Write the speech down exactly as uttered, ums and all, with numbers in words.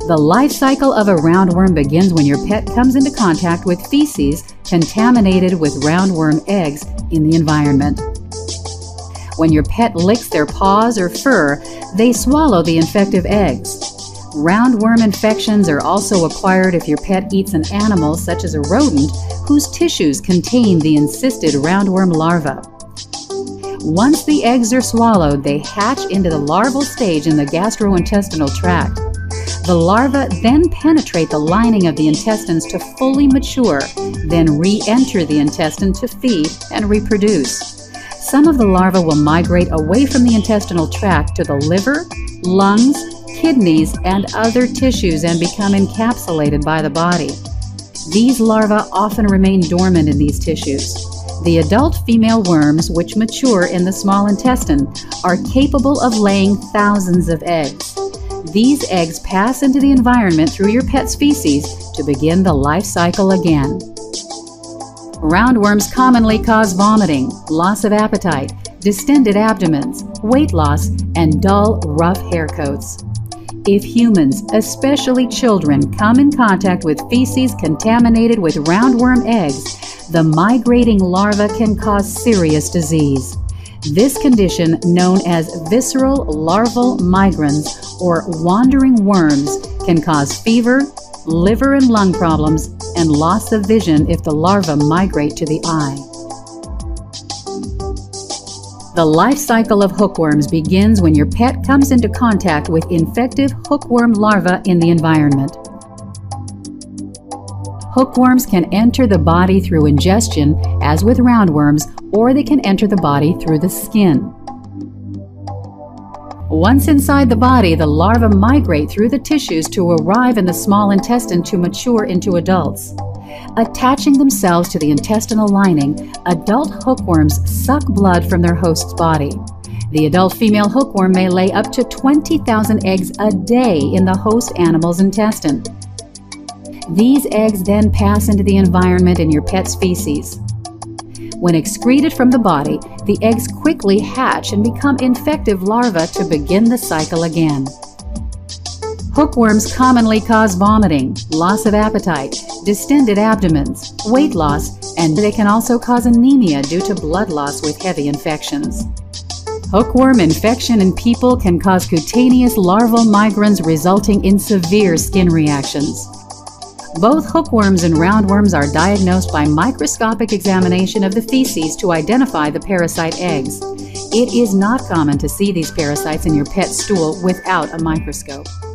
The life cycle of a roundworm begins when your pet comes into contact with feces contaminated with roundworm eggs in the environment. When your pet licks their paws or fur, they swallow the infective eggs. Roundworm infections are also acquired if your pet eats an animal, such as a rodent, whose tissues contain the encysted roundworm larva. Once the eggs are swallowed, they hatch into the larval stage in the gastrointestinal tract. The larvae then penetrate the lining of the intestines to fully mature, then re-enter the intestine to feed and reproduce. Some of the larvae will migrate away from the intestinal tract to the liver, lungs, kidneys, and other tissues and become encapsulated by the body. These larvae often remain dormant in these tissues. The adult female worms, which mature in the small intestine, are capable of laying thousands of eggs. These eggs pass into the environment through your pet's feces to begin the life cycle again. Roundworms commonly cause vomiting, loss of appetite, distended abdomens, weight loss, and dull, rough hair coats. If humans, especially children, come in contact with feces contaminated with roundworm eggs, the migrating larva can cause serious disease. This condition, known as visceral larval migrans or wandering worms, can cause fever, liver and lung problems, and loss of vision if the larvae migrate to the eye. The life cycle of hookworms begins when your pet comes into contact with infective hookworm larvae in the environment. Hookworms can enter the body through ingestion, as with roundworms, or they can enter the body through the skin. Once inside the body, the larvae migrate through the tissues to arrive in the small intestine to mature into adults. Attaching themselves to the intestinal lining, adult hookworms suck blood from their host's body. The adult female hookworm may lay up to twenty thousand eggs a day in the host animal's intestine. These eggs then pass into the environment in your pet's feces. When excreted from the body, the eggs quickly hatch and become infective larvae to begin the cycle again. Hookworms commonly cause vomiting, loss of appetite, distended abdomens, weight loss, and they can also cause anemia due to blood loss with heavy infections. Hookworm infection in people can cause cutaneous larval migrans resulting in severe skin reactions. Both hookworms and roundworms are diagnosed by microscopic examination of the feces to identify the parasite eggs. It is not common to see these parasites in your pet's stool without a microscope.